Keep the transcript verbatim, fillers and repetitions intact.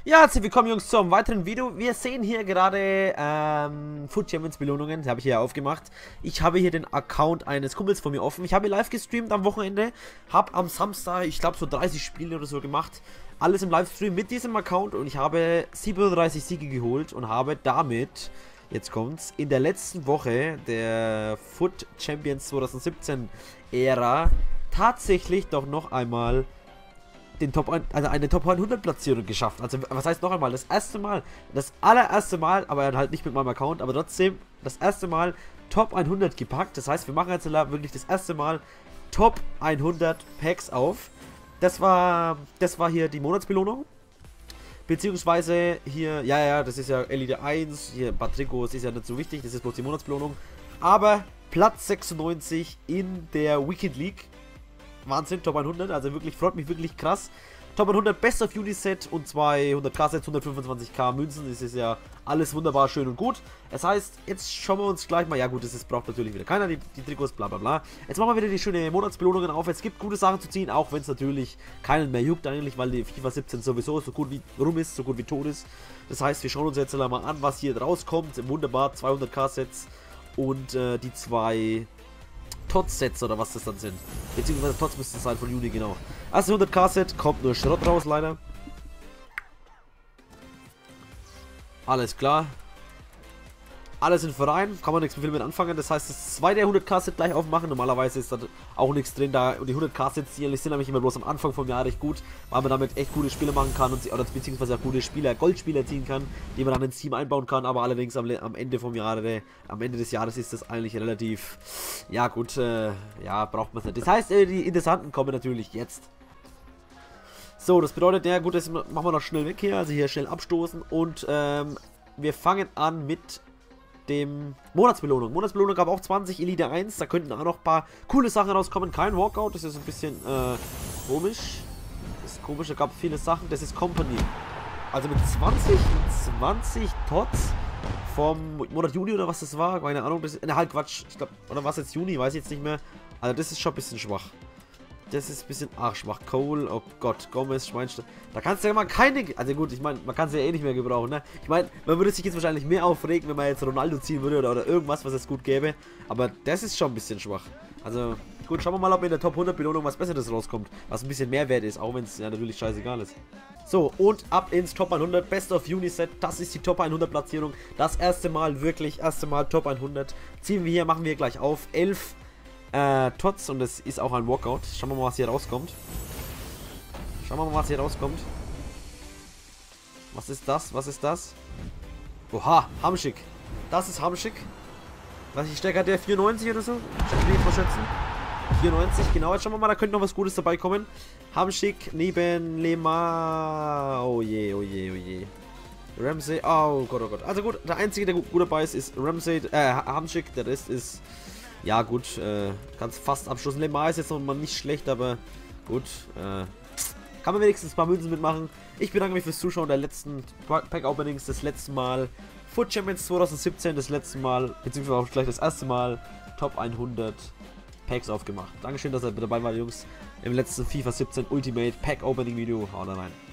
Ja, herzlich willkommen Jungs zu einem weiteren Video. Wir sehen hier gerade ähm, Foot Champions Belohnungen, die habe ich hier aufgemacht. Ich habe hier den Account eines Kumpels von mir offen. Ich habe live gestreamt am Wochenende, habe am Samstag, ich glaube so dreißig Spiele oder so gemacht. Alles im Livestream mit diesem Account und ich habe siebenunddreißig Siege geholt und habe damit, jetzt kommt's, in der letzten Woche der Foot Champions zwanzig siebzehn Ära tatsächlich doch noch einmal den Top ein, also eine Top hundert Platzierung geschafft. Also was heißt noch einmal? Das erste Mal, das allererste Mal, aber halt nicht mit meinem Account, aber trotzdem das erste Mal Top hundert gepackt. Das heißt, wir machen jetzt wirklich das erste Mal Top hundert Packs auf. Das war, das war hier die Monatsbelohnung. Beziehungsweise hier, ja, ja, das ist ja Elite eins, hier ein paar Trikots, ist ja nicht so wichtig, das ist bloß die Monatsbelohnung. Aber Platz sechsundneunzig in der Weekend League. Wahnsinn, Top hundert, also wirklich, freut mich wirklich krass. Top hundert Best of Uniset und zweihundert K-Sets, hundertfünfundzwanzig K Münzen, das ist ja alles wunderbar, schön und gut. Das heißt, jetzt schauen wir uns gleich mal, ja gut, das ist, braucht natürlich wieder keiner, die, die Trikots, bla bla bla. Jetzt machen wir wieder die schöne Monatsbelohnungen auf, es gibt gute Sachen zu ziehen, auch wenn es natürlich keinen mehr juckt eigentlich, weil die FIFA siebzehn sowieso so gut wie rum ist, so gut wie tot ist. Das heißt, wir schauen uns jetzt mal an, was hier rauskommt, wunderbar, zweihundert K-Sets und äh, die zwei T O T-Sets oder was das dann sind. Beziehungsweise T O Ts müsste es sein von Juni, genau. Also hundert K-Set, kommt nur Schrott raus, leider. Alles klar. Alles in Verein, kann man nichts viel mit anfangen. Das heißt, das zweite hundert K-Set gleich aufmachen. Normalerweise ist da auch nichts drin da. Und die hundert K-Sets, die sind nämlich immer bloß am Anfang vom Jahr recht gut, weil man damit echt gute Spiele machen kann und sie, oder beziehungsweise auch gute Spieler, Goldspieler ziehen kann, die man dann ins Team einbauen kann. Aber allerdings am, am Ende vom Jahr, am Ende des Jahres ist das eigentlich relativ, ja gut, äh, ja, braucht man es nicht. Das heißt, äh, die Interessanten kommen natürlich jetzt. So, das bedeutet, ja gut, das machen wir noch schnell weg hier, also hier schnell abstoßen und ähm, wir fangen an mit dem Monatsbelohnung. Monatsbelohnung gab auch zwanzig Elite eins, da könnten auch noch ein paar coole Sachen rauskommen. Kein Walkout, das ist ein bisschen äh, komisch. Das ist komisch, da gab viele Sachen, das ist Company. Also mit zwanzig, zwanzig T O Ts vom Monat Juni oder was das war, keine Ahnung, das ist, ne, halt Quatsch, ich glaube, oder was jetzt Juni, weiß ich jetzt nicht mehr. Also das ist schon ein bisschen schwach. Das ist ein bisschen arschschwach. Cole, oh Gott, Gomez, Schweinsteiger. Da kannst du ja mal keine... Also gut, ich meine, man kann sie ja eh nicht mehr gebrauchen, ne? Ich meine, man würde sich jetzt wahrscheinlich mehr aufregen, wenn man jetzt Ronaldo ziehen würde oder, oder irgendwas, was es gut gäbe. Aber das ist schon ein bisschen schwach. Also, gut, schauen wir mal, ob in der Top hundert Belohnung was Besseres rauskommt. Was ein bisschen mehr wert ist, auch wenn es ja natürlich scheißegal ist. So, und ab ins Top hundert. Best of Uniset. Das ist die Top hundert Platzierung. Das erste Mal, wirklich, erste Mal Top hundert. Ziehen wir hier, machen wir gleich auf. elf Äh, T O Ts und es ist auch ein Walkout. Schauen wir mal, was hier rauskommt. Schauen wir mal, was hier rauskommt. Was ist das? Was ist das? Oha, Hamschick. Das ist Hamschick. Was ich stärker der vierundneunzig oder so? Ich will mal schätzen. vierundneunzig, genau. Jetzt schauen wir mal, da könnte noch was Gutes dabei kommen. Hamschick neben Lema. Oh je, oh je, oh je. Ramsey. Oh Gott, oh Gott. Also gut, der einzige, der gut, gut dabei ist, ist Ramsey. Äh, Hamschick. Der Rest ist. Ja gut, äh, kannst fast abschließen. Lemar ist jetzt noch mal nicht schlecht, aber gut, äh, kann man wenigstens ein paar Münzen mitmachen. Ich bedanke mich fürs Zuschauen der letzten Pack-Openings, das letzte Mal Foot Champions zwanzig siebzehn, das letzte Mal, beziehungsweise auch gleich das erste Mal Top hundert Packs aufgemacht. Dankeschön, dass ihr dabei wart, Jungs, im letzten FIFA siebzehn Ultimate Pack-Opening Video. Haut rein.